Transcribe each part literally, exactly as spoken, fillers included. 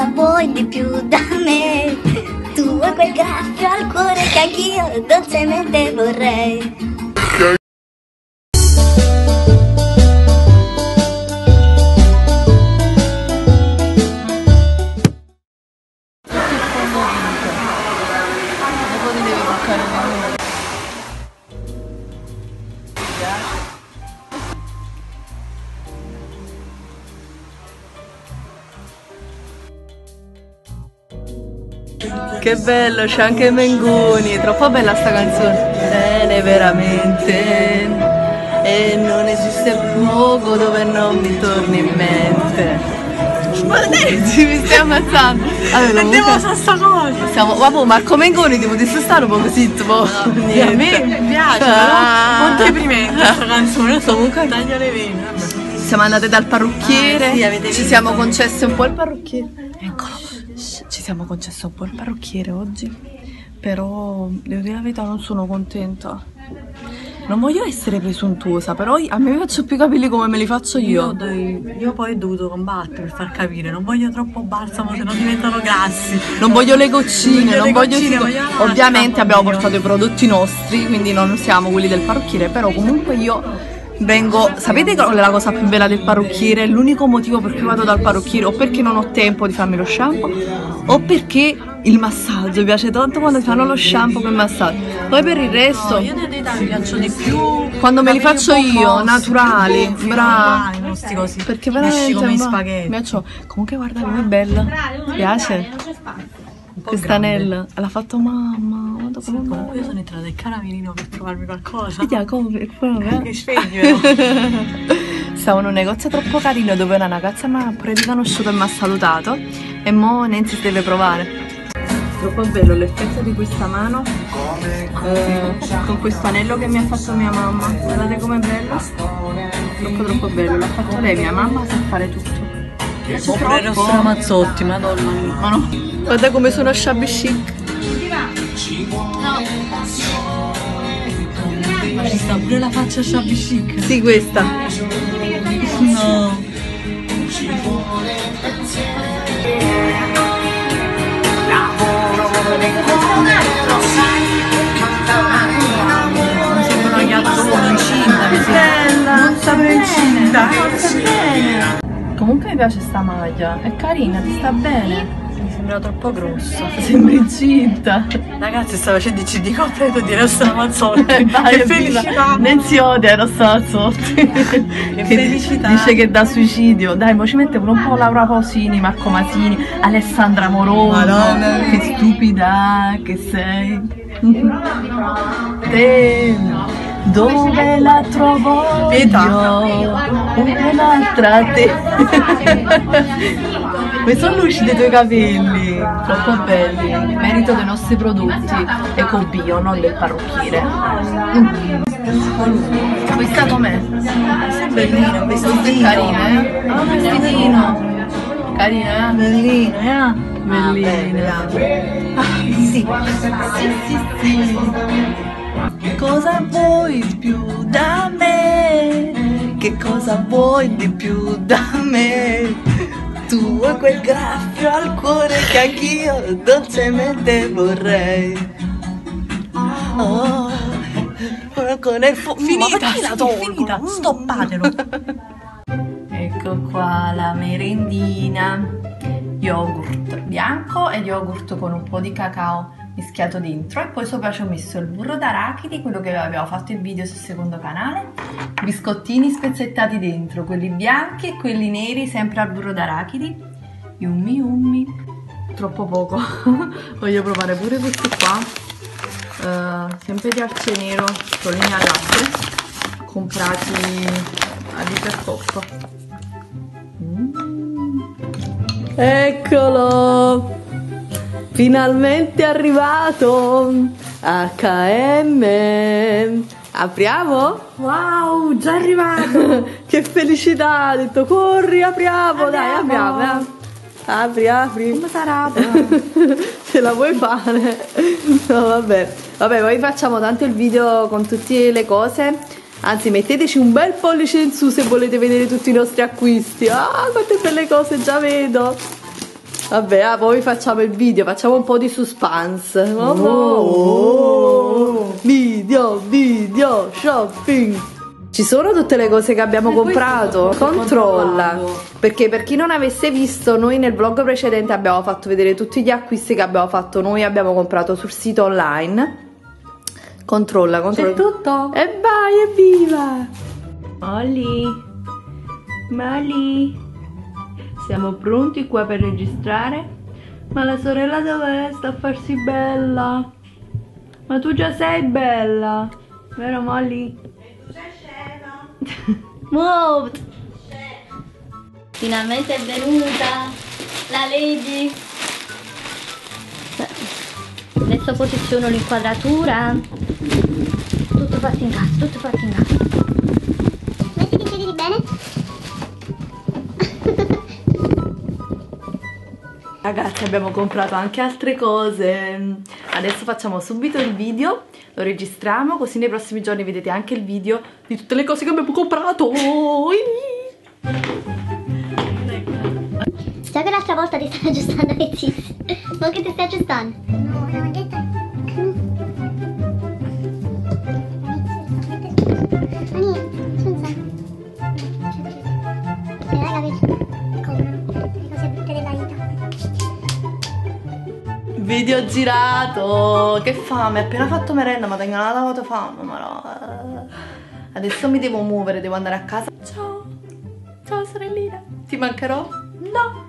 cosa vuoi di più da me? Tu hai quel graffio al cuore che anch'io dolcemente vorrei. Che bello, c'è anche Mengoni, troppo bella sta canzone. Bene veramente, e non esiste luogo dove non mi torni in mente. Ma dai, mi stai ammazzando. Allora, Sentiamo sta cosa. Siamo, vabbè, Marco Mengoni, tipo di stare un po' così, tipo. No, a me mi piace, ah. Però un deprimente questa canzone, comunque taglia le vene. Siamo andate dal parrucchiere, ah, sì, avete ci visto? siamo concesse un po' il parrucchiere. Eccolo. Ci siamo concesse un po' il parrucchiere oggi, però devo dire la verità, non sono contenta. Non voglio essere presuntuosa, però a me faccio più i capelli come me li faccio io. Io, io poi ho dovuto combattere per far capire, non voglio troppo balsamo se no diventano grassi. Non voglio le goccine, non voglio, goccine, voglio voglio ovviamente abbiamo portato i prodotti nostri, quindi non siamo quelli del parrucchiere, però comunque io vengo, sapete qual è la cosa più bella del parrucchiere? L'unico motivo per cui vado dal parrucchiere o perché non ho tempo di farmi lo shampoo o perché il massaggio mi piace tanto quando ti fanno lo shampoo per il massaggio. Poi per il resto, no, io di età mi piaccio di più quando me li faccio io, naturali, brava, così, perché veramente come i ma, spaghetti. Mi piace. Comunque guarda com'è bella, ti piace? Quest'anello l'ha fatto mamma, guarda sì, come comunque io sono entrata in caramelino per trovarmi qualcosa. Vedi come? Che sveglio. Stavo in un negozio troppo carino dove una ragazza mi ha pure riconosciuto e mi ha salutato e mo Nancy si deve provare. Troppo bello l'effetto di questa mano eh, con questo anello che mi ha fatto mia mamma. Guardate com'è bello. Troppo troppo bello, l'ha fatto lei, mia mamma sa fare tutto. Ho pure lo Ramazzotti, madonna mia. Ma no, guarda come sono shabby chic. Ma ci sta pure la faccia shabby chic. Sì, questa. No. Mi sembra una gatta proprio incinta. Che bella, non sapevo incinta. bene. Comunque mi piace sta maglia, è carina, ti sta bene. Mi sembra troppo grossa. Sembra incinta. Ragazzi, sta facendo il C D completo di Rossa Ramazzotti. Vai, Che felicità! Nancy odia Rossa Ramazzotti. Che felicità! Dice che dà suicidio. Dai, mo ci mettono un po' Laura Pausini, Marco Masini, Alessandra Moroso. Madonna. Che stupida che sei. Te, dove la trovo Pietà. io? Un'altra te. Come sono lucidi i tuoi capelli, troppo belli, merito dei nostri prodotti eco-bio, non del parrucchiere. Mm. Questa com'è? Bellina, un vestitino. Carina, eh? Ah, un vestitino. Carina, eh? Bellina, eh? Bellina. Ah, sì. Sì, sì, sì. Che cosa vuoi di più da me? Che cosa vuoi di più da me? Tu hai quel graffio al cuore che anch'io dolcemente vorrei. Oh, con il fu- Finita, ma sì, la tolgo? finita, stoppatelo. Ecco qua la merendina. Yogurt bianco ed yogurt con un po' di cacao mischiato dentro e poi sopra ci ho messo il burro d'arachidi, quello che avevo fatto il video sul secondo canale, biscottini spezzettati dentro, quelli bianchi e quelli neri sempre al burro d'arachidi. Yummy yummy. Troppo poco. Voglio provare pure questi qua, uh, sempre di Arce Nero, prolini a latte, comprati a Iperpop. Mm. Eccolo! Finalmente è arrivato! acca emme! Apriamo? Wow, già arrivato! Che felicità! Ha detto corri, apriamo! Dai, apriamo! Eh. Apri, apri! Come sarà? Ce la vuoi fare? No, vabbè. Vabbè, poi facciamo tanto il video con tutte le cose. Anzi, metteteci un bel pollice in su se volete vedere tutti i nostri acquisti. Ah, quante belle cose già vedo! Vabbè, ah, poi facciamo il video, facciamo un po' di suspense. Oh, Oh. Video, video, shopping. Ci sono tutte le cose che abbiamo E questo comprato. sto Controlla. controllando. Perché per chi non avesse visto, noi nel vlog precedente abbiamo fatto vedere tutti gli acquisti che abbiamo fatto. Noi abbiamo comprato sul sito online. Controlla, controlla. C'è tutto? E vai, evviva! Molly, Molly, siamo pronti qua per registrare? Ma la sorella dov'è? Sta a farsi bella. Ma tu già sei bella, vero Molly? Wow! Finalmente è venuta la Lady. Adesso posiziono l'inquadratura. Tutto fatto in casa, tutto fatto in casa. Mettiti in piedi bene. Ragazzi, abbiamo comprato anche altre cose. Adesso facciamo subito il video, lo registriamo, così nei prossimi giorni vedete anche il video di tutte le cose che abbiamo comprato. Già che l'altra volta ti stai aggiustando le zizze. Ma che ti stai aggiustando? No, la maglietta. Video girato. Che fame, ho appena fatto merenda, ma tengo una lavato fame, ma no. Adesso mi devo muovere, devo andare a casa. Ciao. Ciao sorellina. Ti mancherò? No.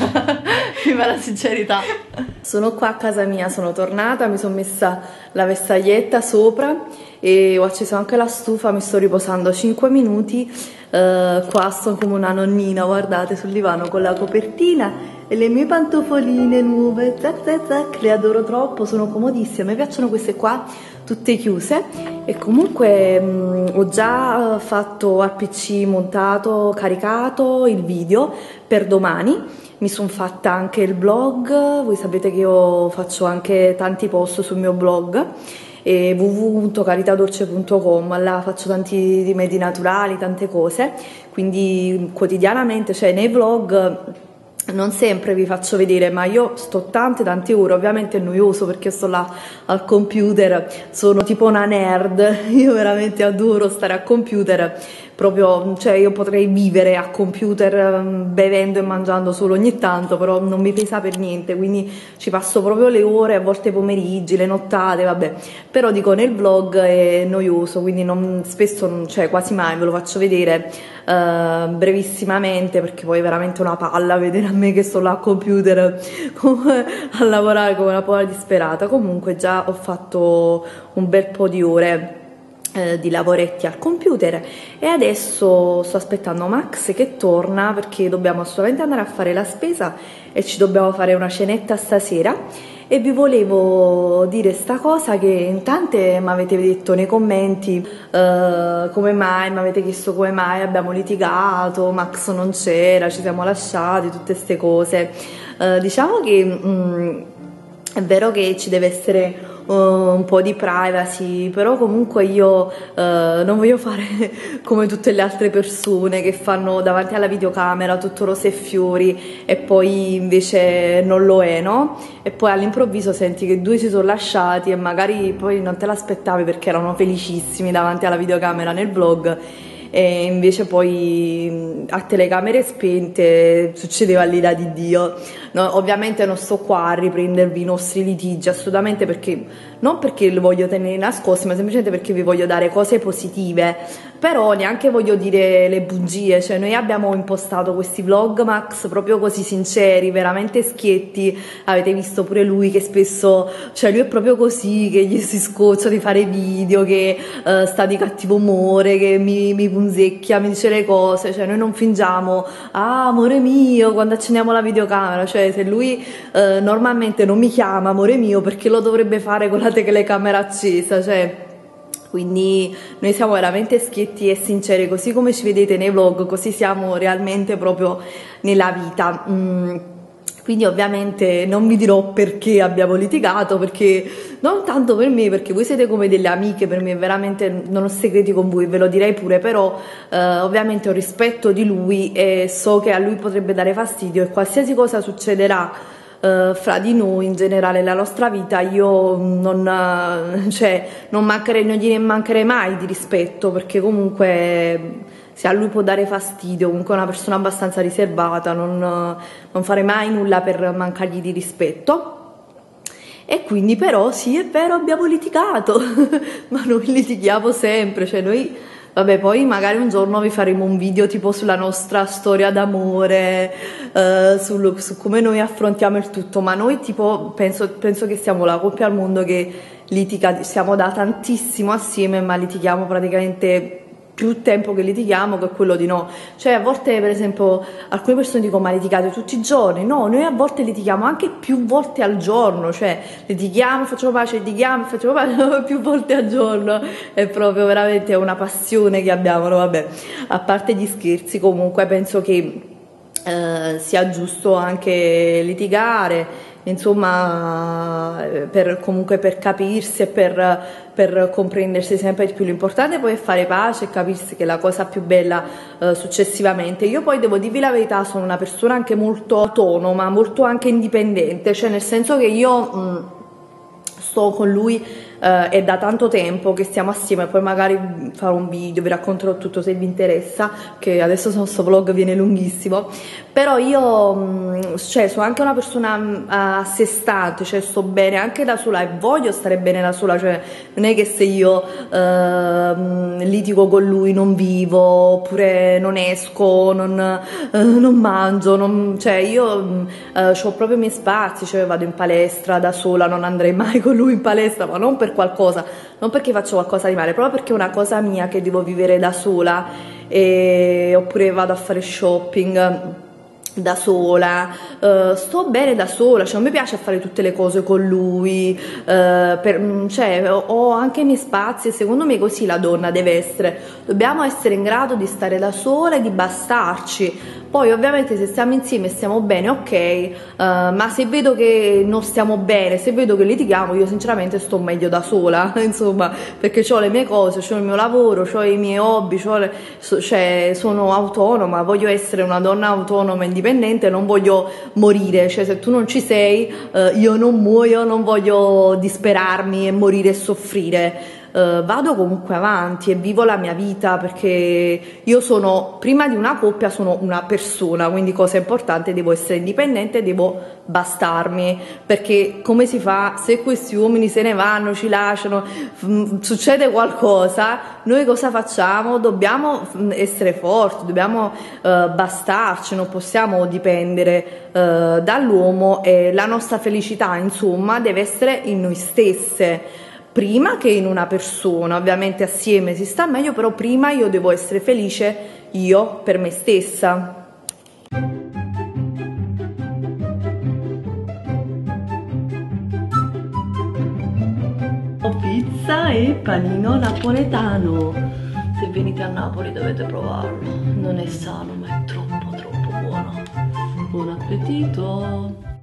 Viva la sincerità. Sono qua a casa mia, sono tornata, mi sono messa la vestaglietta sopra e ho acceso anche la stufa, mi sto riposando cinque minuti. Uh, qua sto come una nonnina, guardate, sul divano con la copertina e le mie pantofoline nuove, zac zac zac, le adoro troppo, sono comodissime, a me piacciono queste qua tutte chiuse. E comunque mh, ho già fatto al P C montato, caricato il video per domani, mi sono fatta anche il blog, voi sapete che io faccio anche tanti post sul mio blog e w w w punto caritadolce punto com, là faccio tanti rimedi naturali, tante cose, quindi quotidianamente, cioè nei vlog non sempre vi faccio vedere, ma io sto tante tante ore, ovviamente è noioso perché sto là al computer, sono tipo una nerd, io veramente adoro stare al computer, proprio, cioè io potrei vivere a computer bevendo e mangiando solo ogni tanto, però non mi pesa per niente, quindi ci passo proprio le ore, a volte i pomeriggi, le nottate, vabbè, però dico nel vlog è noioso, quindi non, spesso, cioè quasi mai ve lo faccio vedere uh, brevissimamente, perché poi è veramente una palla vedere a me che sto là al computer come, a lavorare come una povera disperata. Comunque già ho fatto un bel po' di ore eh, di lavoretti al computer e adesso sto aspettando Max che torna perché dobbiamo assolutamente andare a fare la spesa e ci dobbiamo fare una cenetta stasera. E vi volevo dire sta cosa che in tante mi avete detto nei commenti uh, come mai, mi avete chiesto come mai abbiamo litigato, Max non c'era, ci siamo lasciati, tutte queste cose. Uh, diciamo che um, è vero che ci deve essere uh, un po' di privacy, però comunque io uh, non voglio fare come tutte le altre persone che fanno davanti alla videocamera tutto rose e fiori e poi invece non lo è, no? E poi all'improvviso senti che due si sono lasciati e magari poi non te l'aspettavi perché erano felicissimi davanti alla videocamera nel vlog e invece poi a telecamere spente succedeva l'ira di Dio. No, ovviamente non sto qua a riprendervi i nostri litigi, assolutamente, perché non perché lo voglio tenere nascosti, ma semplicemente perché vi voglio dare cose positive, però neanche voglio dire le bugie, cioè noi abbiamo impostato questi vlog Max proprio così sinceri, veramente schietti, avete visto pure lui che spesso, cioè lui è proprio così, che gli si scoccia di fare video, che uh, sta di cattivo umore, che mi, mi punzecchia, mi dice le cose, cioè noi non fingiamo, ah amore mio, quando accendiamo la videocamera, cioè se lui uh, normalmente non mi chiama amore mio, perché lo dovrebbe fare con la telecamera accesa, cioè quindi noi siamo veramente schietti e sinceri, così come ci vedete nei vlog, così siamo realmente proprio nella vita. Mm. Quindi ovviamente non vi dirò perché abbiamo litigato, perché non tanto per me, perché voi siete come delle amiche, per me veramente non ho segreti con voi, ve lo direi pure, però eh, ovviamente ho rispetto di lui e so che a lui potrebbe dare fastidio, e qualsiasi cosa succederà eh, fra di noi in generale nella nostra vita, io non, cioè, non, mancherei, non gliene mancherei mai di rispetto, perché comunque se a lui può dare fastidio, comunque è una persona abbastanza riservata, non, non farei mai nulla per mancargli di rispetto. E quindi però sì, è vero, abbiamo litigato, ma noi litighiamo sempre, cioè noi, vabbè, poi magari un giorno vi faremo un video tipo sulla nostra storia d'amore, eh, sul, su come noi affrontiamo il tutto, ma noi tipo penso, penso che siamo la coppia al mondo che litiga, siamo da tantissimo assieme, ma litighiamo praticamente più tempo che litighiamo che quello di no. Cioè a volte, per esempio, alcune persone dicono ma litigate tutti i giorni? No, noi a volte litighiamo anche più volte al giorno, cioè litighiamo, facciamo pace, litighiamo, facciamo pace più volte al giorno. È proprio veramente una passione che abbiamo, no? Vabbè, a parte gli scherzi, comunque penso che eh, sia giusto anche litigare, insomma, per, comunque per capirsi e per, per comprendersi sempre di più. L'importante poi è fare pace e capirsi, che è la cosa più bella eh, successivamente. Io poi devo dirvi la verità, sono una persona anche molto autonoma, molto anche indipendente, cioè nel senso che io mh, sto con lui Uh, è da tanto tempo che stiamo assieme, poi magari farò un video, vi racconterò tutto se vi interessa, che adesso questo vlog viene lunghissimo, però io mh, cioè, sono anche una persona mh, a sé stante, cioè sto bene anche da sola e voglio stare bene da sola, cioè non è che se io uh, litigo con lui non vivo, oppure non esco, non, uh, non mangio, non, cioè io uh, ho proprio i miei spazi, cioè vado in palestra da sola, non andrei mai con lui in palestra, ma non per qualcosa, non perché faccio qualcosa di male, proprio perché è una cosa mia che devo vivere da sola, e, oppure vado a fare shopping da sola, uh, sto bene da sola, cioè non mi piace fare tutte le cose con lui, uh, per, cioè ho, ho anche i miei spazi, e secondo me così la donna deve essere, dobbiamo essere in grado di stare da sola e di bastarci. Poi ovviamente se stiamo insieme e stiamo bene, ok, uh, ma se vedo che non stiamo bene, se vedo che litighiamo, io sinceramente sto meglio da sola, insomma, perché ho le mie cose, ho il mio lavoro, ho i miei hobby, le, cioè sono autonoma, voglio essere una donna autonoma e indipendente, non voglio morire, cioè se tu non ci sei, uh, io non muoio, non voglio disperarmi e morire e soffrire. Uh, vado comunque avanti e vivo la mia vita, perché io sono, prima di una coppia, sono una persona, quindi cosa importante, devo essere indipendente, devo bastarmi, perché come si fa se questi uomini se ne vanno, ci lasciano, f- succede qualcosa, noi cosa facciamo? Dobbiamo essere forti, dobbiamo uh, bastarci, non possiamo dipendere uh, dall'uomo, e la nostra felicità, insomma, deve essere in noi stesse, prima che in una persona. Ovviamente assieme si sta meglio, però prima io devo essere felice io per me stessa. Pizza e panino napoletano, se venite a Napoli dovete provarlo, non è sano ma è troppo troppo buono. Buon appetito!